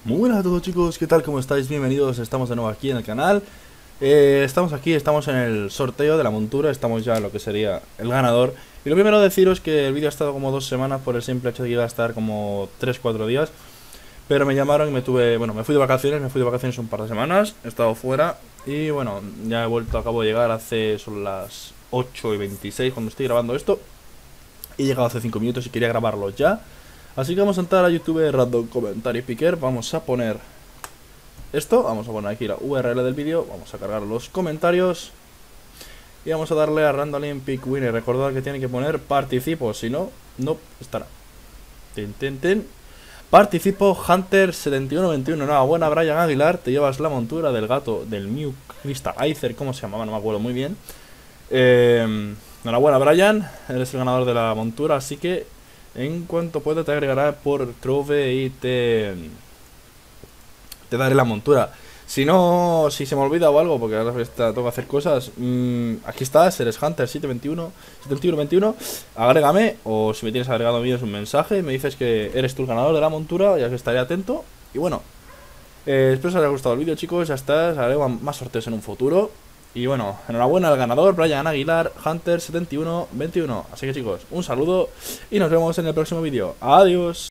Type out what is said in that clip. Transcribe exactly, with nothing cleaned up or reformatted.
Muy buenas a todos chicos, ¿qué tal? ¿Cómo estáis? Bienvenidos, estamos de nuevo aquí en el canal. eh, Estamos aquí, estamos en el sorteo de la montura, estamos ya en lo que sería el ganador. Y lo primero deciros que el vídeo ha estado como dos semanas por el simple hecho de que iba a estar como tres cuatro días. Pero me llamaron y me tuve, bueno, me fui de vacaciones, me fui de vacaciones un par de semanas, he estado fuera. Y bueno, ya he vuelto, acabo de llegar hace, son las ocho y veintiséis cuando estoy grabando esto. He llegado hace cinco minutos y quería grabarlo ya. Así que vamos a entrar a YouTube, Random Commentary Picker. Vamos a poner esto, vamos a poner aquí la U R L del vídeo. Vamos a cargar los comentarios y vamos a darle a Random Pick Winner. Recordad que tiene que poner participo, si no, no estará. Tin, tin, tin. Participo Hunter setenta y uno veintiuno. Enhorabuena, Brian Aguilar, te llevas la montura del gato del Mew Crystal Aether, ¿cómo se llamaba? No me acuerdo muy bien. eh, Enhorabuena, Brian, eres el ganador de la montura, así que en cuanto pueda te agregará por Trove y te, te daré la montura. Si no, si se me olvida o algo, porque ahora tengo que hacer cosas, mmm, aquí estás, eres Hunter setecientos veintiuno, setenta y uno veintiuno, agrégame, o si me tienes agregado a mí es un mensaje, me dices que eres tú el ganador de la montura, ya que estaré atento. Y bueno, eh, espero os haya gustado el vídeo chicos, ya está, haré más sorteos en un futuro. Y bueno, enhorabuena al ganador, Brian Aguilar, Hunter setenta y uno veintiuno. Así que chicos, un saludo y nos vemos en el próximo vídeo. Adiós.